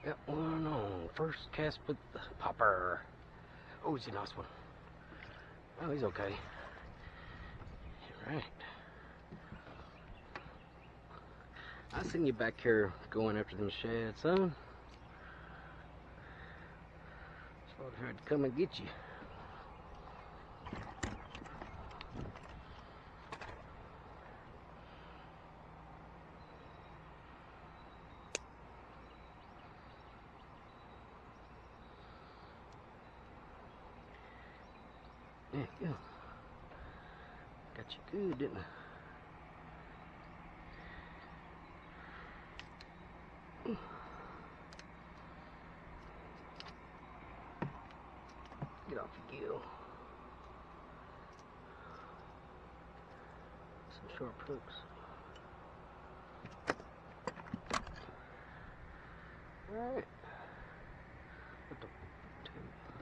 Got one on first cast with the popper. Oh, he's a nice one. Oh, he's okay. Alright. I seen you back here going after them shads, son. So I had to come and get you. There you go. Got you good, didn't I? Get off your gill. Some sharp hooks. Alright. What the two?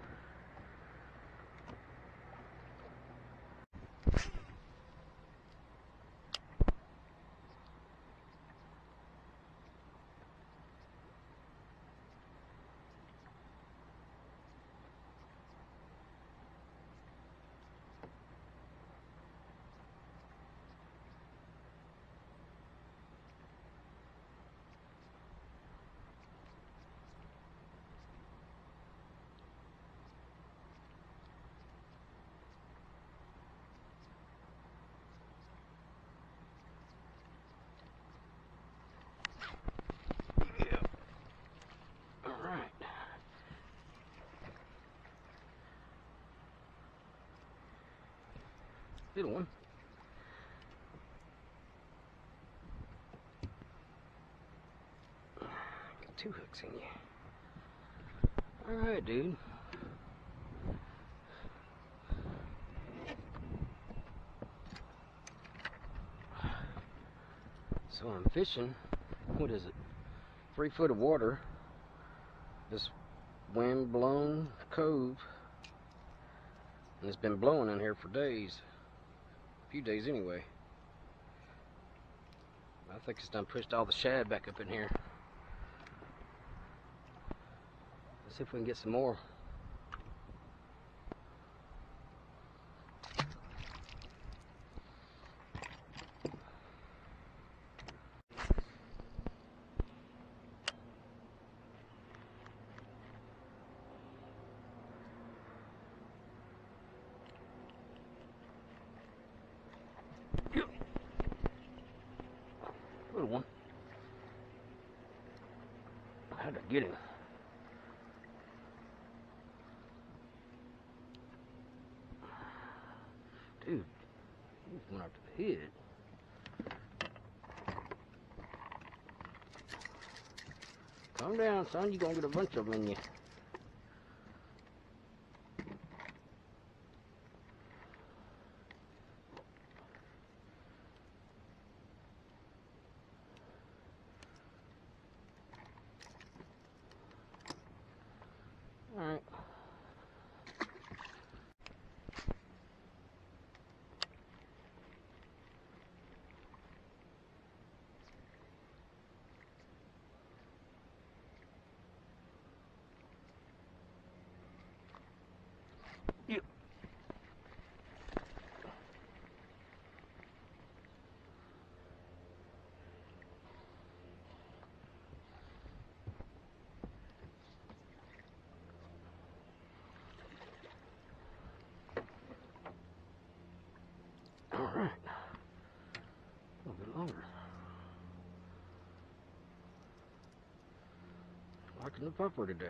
Little one. Got two hooks in you. Alright, dude. So I'm fishing, what is it? 3 foot of water. This wind blown cove. And it's been blowing in here for days. A few days anyway. I think it's done pushed all the shad back up in here. Let's see if we can get some more. Little one. How'd I get him? Dude, he went up to the head. Calm down, son. You're gonna get a bunch of them in you. Alright. Yep. Alright. A little bit longer. Liking the pupper today.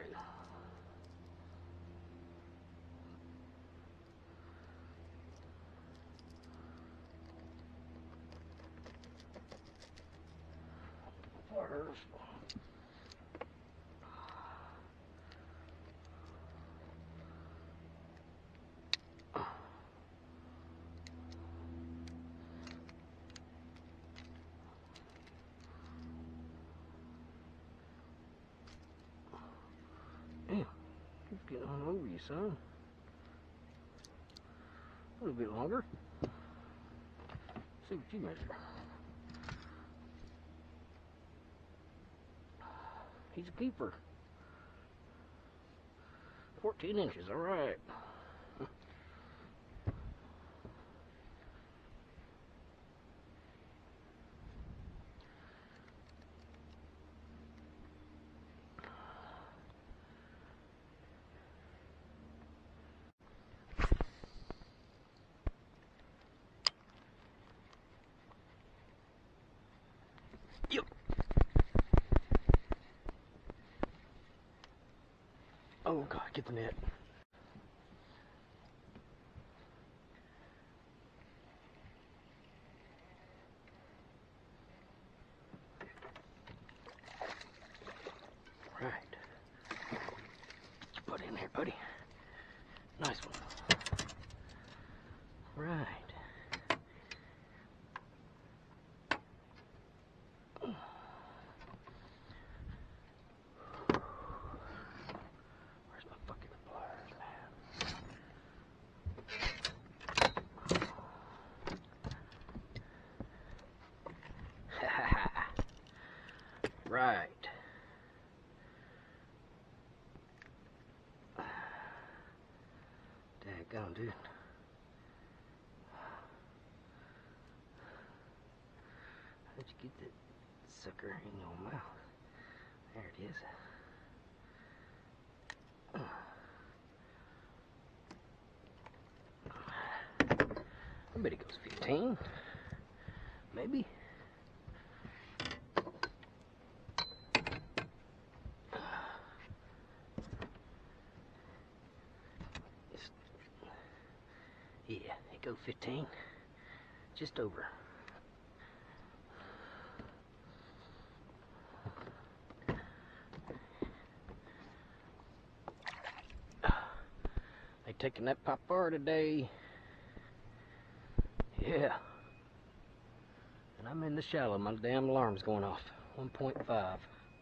Fires. Damn, keeps getting all over you, son. A little bit longer. See what you measure. He's a keeper. 14 inches, all right. Yep. Oh God, get the net. Right. Put in there, buddy. Nice one. Right. Where's my fucking pliers, man? Right. Daggone, dude. How did you get that sucker in your mouth? There it is. I bet it goes 15. Maybe. Yeah, it goes 15. Just over. They taking that pop bar today. Yeah. And I'm in the shallow. My damn alarm's going off. 1.5.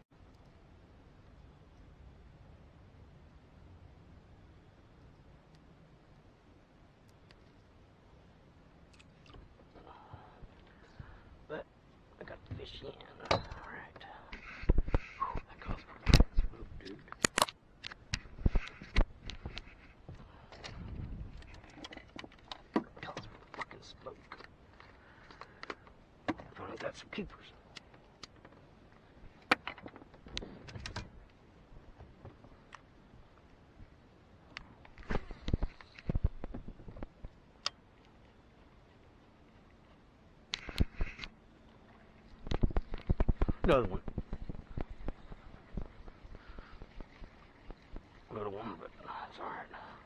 But I got the fish in. Alright. That calls for smoke, dude. Calls for fucking smoke. Finally got some keepers. Another one. Little one, but it's alright.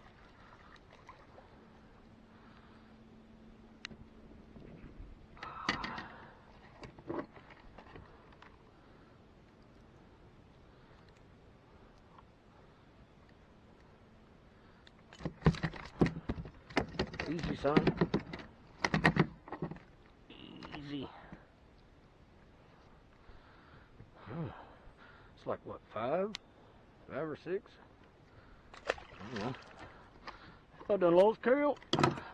Easy, son. Easy. It's like, what, 5? 5 or 6? I don't know. I done lost count.